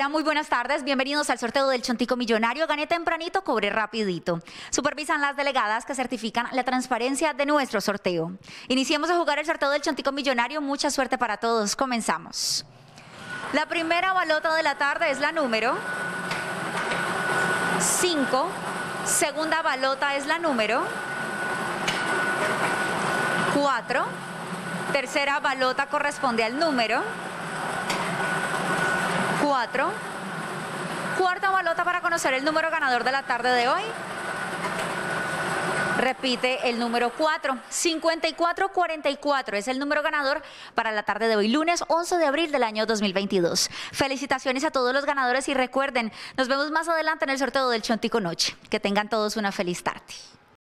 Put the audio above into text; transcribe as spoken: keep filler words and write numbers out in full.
Hola, muy buenas tardes. Bienvenidos al sorteo del Chontico Millonario. Gané tempranito, cobré rapidito. Supervisan las delegadas que certifican la transparencia de nuestro sorteo. Iniciemos a jugar el sorteo del Chontico Millonario. Mucha suerte para todos. Comenzamos. La primera balota de la tarde es la número cinco. Segunda balota es la número cuatro. Tercera balota corresponde al número cuatro. Cuarta balota para conocer el número ganador de la tarde de hoy. Repite el número cuatro. cincuenta y cuatro cuarenta y cuatro es el número ganador para la tarde de hoy, lunes once de abril del año dos mil veintidós. Felicitaciones a todos los ganadores y recuerden, nos vemos más adelante en el sorteo del Chontico Noche. Que tengan todos una feliz tarde.